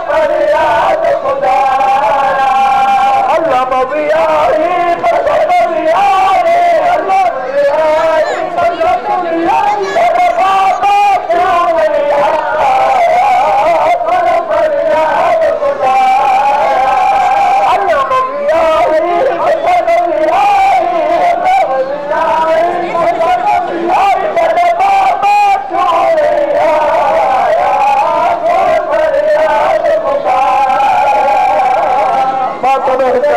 फरियाद खुदा अल्लाह मबियाही फजल मबियाही अल्लाह मबियाही फजल मबियाही तेरे बाबा क्यों नहीं आया फजल फरियाद खुदा अल्लाह मबियाही फजल मबियाही अल्लाह मबियाही फजल मबियाही तेरे बाबा क्यों नहीं आया फजल फरियाद खुदा बाबा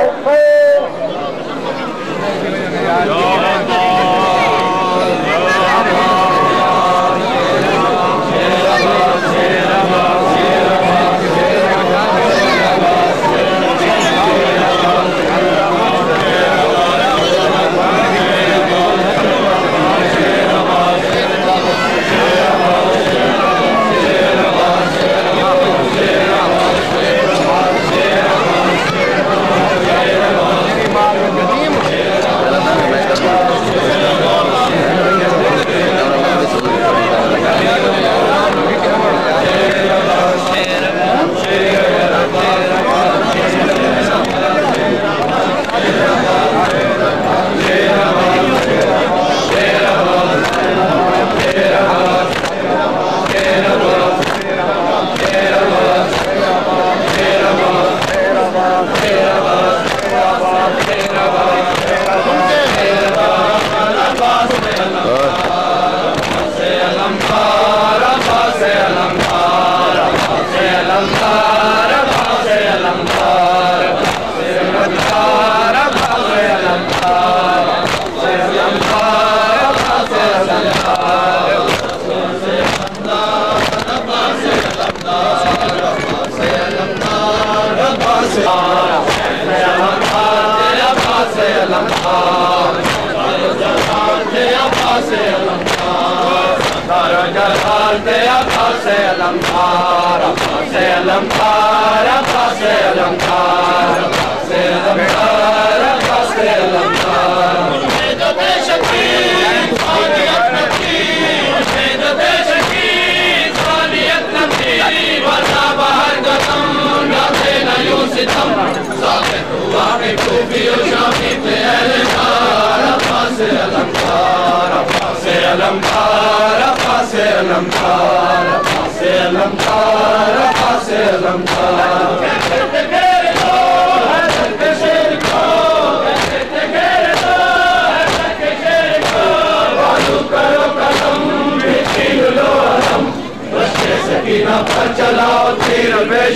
चलाओ तीर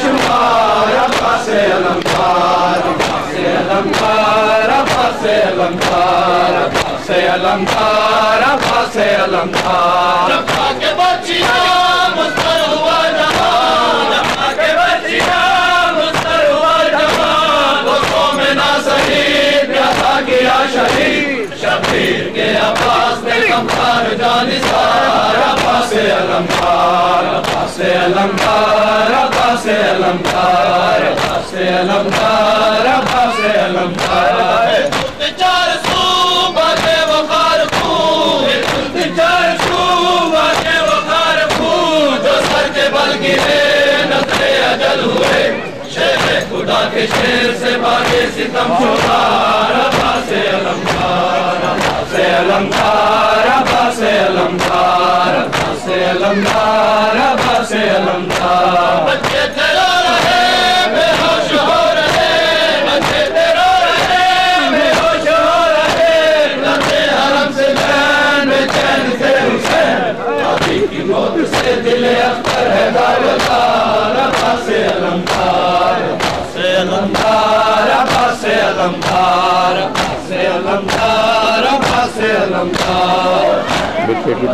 बेशुमार पासे अलंकार पासे अलंकार पासे अलंकार पासे अलंकार पासे अलंकार के बच्चिया मुस्तर हुआ जहान के बच्चिया मुस्तर हुआ जहान दोस्तों में ना सही प्यासा किया शहीद शबीर के अब्बास ने कमकार जानिसार पासे अलंकार पासे अलंकार पासे अलंकार पासे अलंकार पासे अलंकार चार सूबा के वखार खूब चार सूबा के वखार खूब जो सर के बल गिरे नजरे अजल हुए शेर खुदा के शेर से भागे सितम शुमार पासे अलंकार पासे अलंकार पासे अलंकार पासे अलंकार पासे अलंकार बच्चे तेरो रहे बेहोश हो रहे बच्चे तेरो रहे बेहोश हो रहे लड़ते हरम से बैन बेचैन से हुसैन आदि की मौत से दिल अख्तर है दावतार पासे अलंकार पासे अलंकार पासे अलंकार पासे अलंकार पासे अलंकार बच्चे की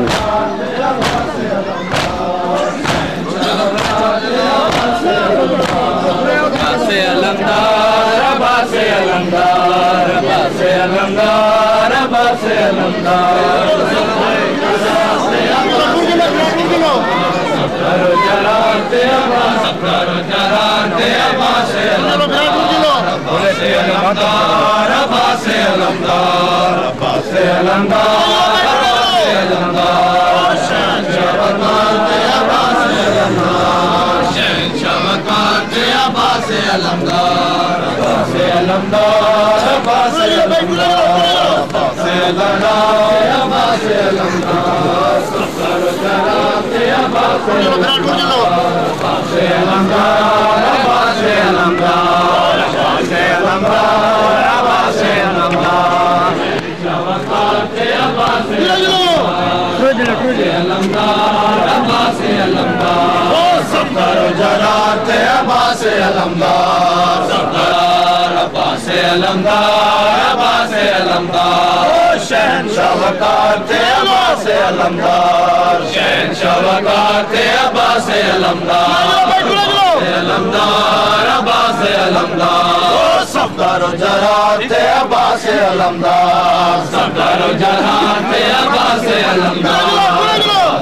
पासे अलंकार पासे अलंकार पासे अलंकार पासे अलंकार करो जराते आवाज करो जराते आवाज पासे अलंकार पासे अलंकार पासे अलंकार पासे अलंकार शहंशाह शहंशाह वक़ात अब्बास अलमदार, शहंशाह वक़ात अब्बास अलमदार, अब्बास अलमदार, सफदार जरात अब्बास अलमदार, सफदार जरात अब्बास अलमदार,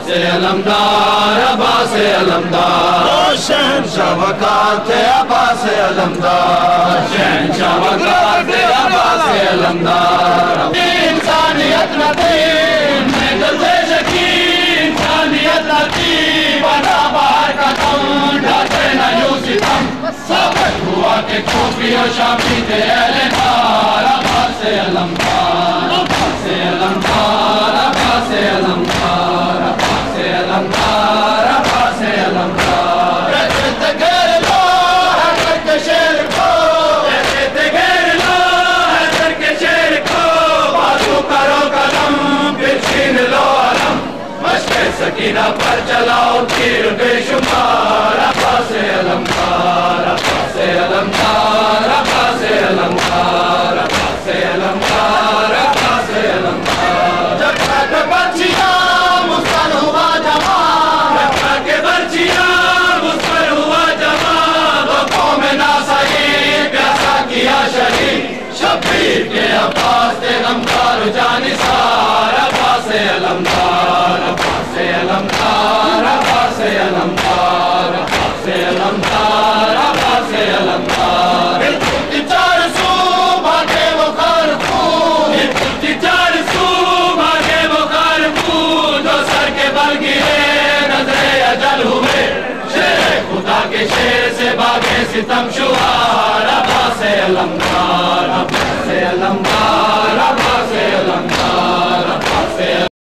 अब्बास अलमदार, शहंशाह वक़ात अब्बास अलमदार, शहंशाह वक़ात अब्बास अलमदार। इंसानियत नदीम में दर्देश की, इंसानियत नदीम बना बाहर का दम, ढाते न यूं सितम, साबित हुआ कि खूफी और शामी थे अहले नार, अब्बास अलमदार, अब्बास अलमदार, अब्बास अलमदार, अब्बास अलमदार, अब्बास अलमदार। कहते गैर लो है करके शेर को, कहते गैर लो है करके शेर को, बाजू करो कदम फिर छीन लो अलम, मशक़े सकीना पर चलाओ तीर बेशुमार, अब्बास अलमदार, अब्बास अलमदार, अब्बास अलमदार, अब्बास अलमदार, अब्बास अलमदार। जब तक बच्चियां मुस्कुर हुआ जमा, जब तक बच्चियां मुस्कुर हुआ जमा, बकों में ना सही प्यासा किया शहीद, शब्बीर के अब्बास थे गमखार जानिसार, अब्बास अलमदार, अब्बास अलमदार, अब्बास अलमदार, अब्बास अलमदार, अब्बास अलमदार। बिल्कुल चार सू भागे वो कारकू, बिल्कुल चार सू भागे वो कारकू, जो सर के बल गिरे नजरे अजल हुए, शेर खुदा के शेर से भागे सितम शुआर, अब्बास अलमदार।